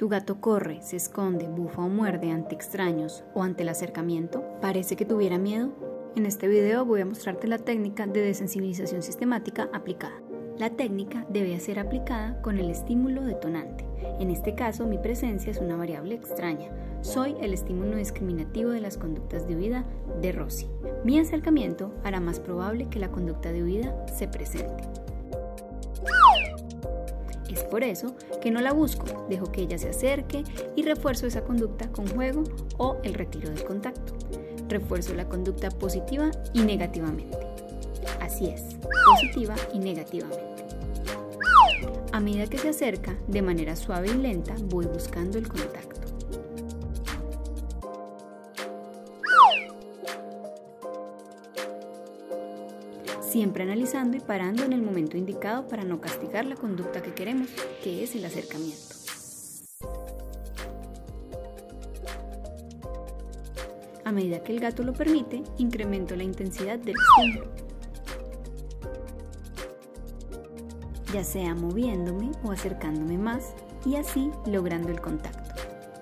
¿Tu gato corre, se esconde, bufa o muerde ante extraños o ante el acercamiento? ¿Parece que tuviera miedo? En este video voy a mostrarte la técnica de desensibilización sistemática aplicada. La técnica debe ser aplicada con el estímulo detonante. En este caso, mi presencia es una variable extraña. Soy el estímulo discriminativo de las conductas de huida de Rosy. Mi acercamiento hará más probable que la conducta de huida se presente. Es por eso que no la busco, dejo que ella se acerque y refuerzo esa conducta con juego o el retiro del contacto. Refuerzo la conducta positiva y negativamente. Así es, positiva y negativamente. A medida que se acerca, de manera suave y lenta, voy buscando el contacto. Siempre analizando y parando en el momento indicado para no castigar la conducta que queremos, que es el acercamiento. A medida que el gato lo permite, incremento la intensidad del estímulo, ya sea moviéndome o acercándome más y así logrando el contacto.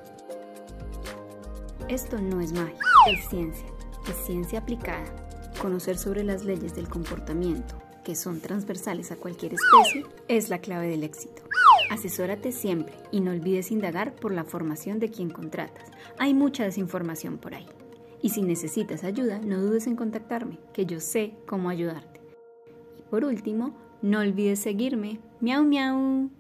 Esto no es magia, es ciencia aplicada. Conocer sobre las leyes del comportamiento, que son transversales a cualquier especie, es la clave del éxito. Asesórate siempre y no olvides indagar por la formación de quien contratas. Hay mucha desinformación por ahí. Y si necesitas ayuda, no dudes en contactarme, que yo sé cómo ayudarte. Y por último, no olvides seguirme. ¡Miau, miau!